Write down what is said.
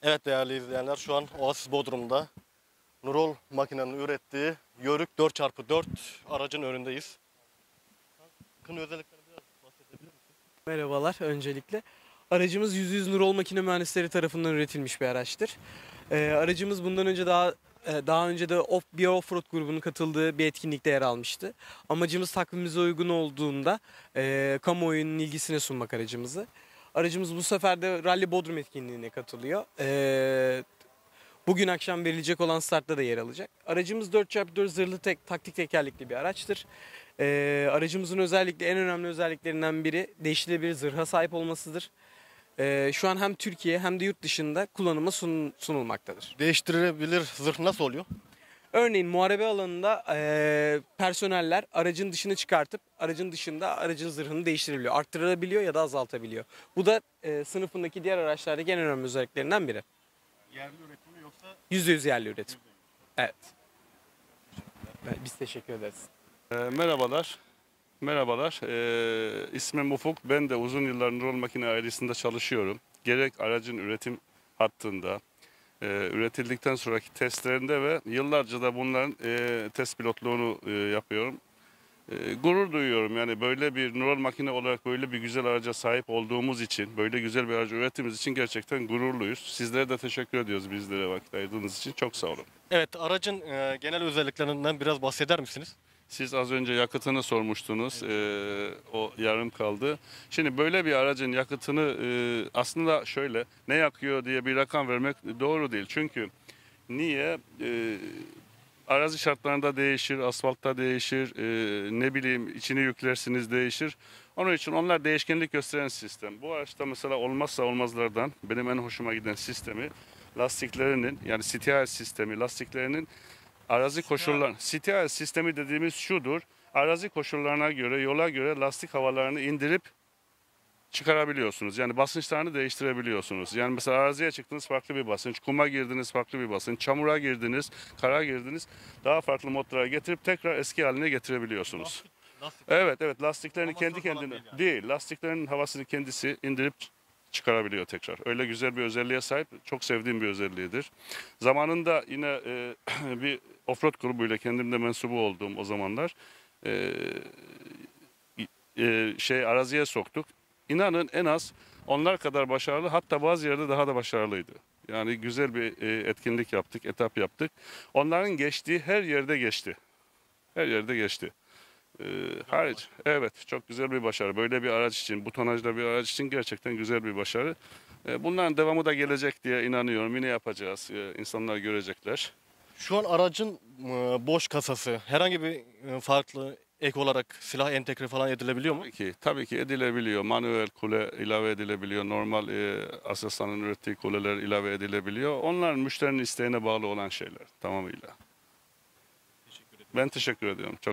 Evet değerli izleyenler, şu an Oasis Bodrum'da Nurol makinenin ürettiği Yörük 4x4 aracın önündeyiz. Bakın özelliklerini biraz bahsedebilir misin? Merhabalar öncelikle. Aracımız %100 Nurol Makine Mühendisleri tarafından üretilmiş bir araçtır. Aracımız bundan önce daha önce de bir offroad grubunun katıldığı bir etkinlikte yer almıştı. Amacımız takvimimize uygun olduğunda kamuoyunun ilgisine sunmak aracımızı. Aracımız bu sefer de Rally Bodrum etkinliğine katılıyor. Bugün akşam verilecek olan startta da yer alacak. Aracımız 4x4 zırhlı taktik tekerlekli bir araçtır. Aracımızın en önemli özelliklerinden biri değiştirilebilir zırha sahip olmasıdır. Şu an hem Türkiye hem de yurt dışında kullanıma sunulmaktadır. Değiştirilebilir zırh nasıl oluyor? Örneğin muharebe alanında personeller aracın dışını çıkartıp aracın dışında aracın zırhını değiştirebiliyor. Arttırabiliyor ya da azaltabiliyor. Bu da sınıfındaki diğer araçlardaki en önemli özelliklerinden biri. Yerli üretimi yoksa? %100 yerli üretim. Evet. Biz teşekkür ederiz. Merhabalar. Merhabalar. İsmim Ufuk. Ben de uzun yıllar Nurol Makine ailesinde çalışıyorum. Gerek aracın üretim hattında, üretildikten sonraki testlerinde ve yıllarca da bunların test pilotluğunu yapıyorum. Gurur duyuyorum yani böyle bir Nurol Makine olarak böyle bir güzel araca sahip olduğumuz için, böyle güzel bir aracı ürettiğimiz için gerçekten gururluyuz. Sizlere de teşekkür ediyoruz bizlere vakit ayırdığınız için. Çok sağ olun. Evet, aracın genel özelliklerinden biraz bahseder misiniz? Siz az önce yakıtını sormuştunuz. O yarım kaldı. Şimdi böyle bir aracın yakıtını aslında şöyle ne yakıyor diye bir rakam vermek doğru değil. Çünkü niye? Arazi şartlarında değişir, asfaltta değişir, ne bileyim içini yüklersiniz değişir. Onun için onlar değişkenlik gösteren sistem. Bu araçta mesela olmazsa olmazlardan benim en hoşuma giden sistemi lastiklerinin yani CTI sistemi lastiklerinin arazi koşullar CTI sistemi dediğimiz şudur. Arazi koşullarına göre, yola göre lastik havalarını indirip çıkarabiliyorsunuz. Yani basınçlarını değiştirebiliyorsunuz. Yani mesela araziye çıktınız farklı bir basınç, kuma girdiniz farklı bir basınç, çamura girdiniz, kara girdiniz. Daha farklı modlara getirip tekrar eski haline getirebiliyorsunuz. Evet, lastiklerini Amasör kendi falan kendine değil yani. değil, lastiklerin havasını kendisi indirip çıkarabiliyor tekrar. Öyle güzel bir özelliğe sahip. Çok sevdiğim bir özelliğidir. Zamanında yine bir offroad grubuyla kendim de mensubu olduğum o zamanlar araziye soktuk. İnanın en az onlar kadar başarılı hatta bazı yerde daha da başarılıydı. Yani güzel bir etkinlik yaptık, etap yaptık. Onların geçtiği her yerde geçti. Her yerde geçti. Hariç, evet çok güzel bir başarı. Böyle bir araç için, bu tonajda bir araç için gerçekten güzel bir başarı. Bunların devamı da gelecek diye inanıyorum. Yine yapacağız. İnsanlar görecekler. Şu an aracın boş kasası herhangi bir farklı ek olarak silah entegre falan edilebiliyor mu? Tabii ki edilebiliyor. Manuel kule ilave edilebiliyor. Normal Aselsan'ın ürettiği kuleler ilave edilebiliyor. Onlar müşterinin isteğine bağlı olan şeyler tamamıyla. Ben teşekkür ediyorum. Çok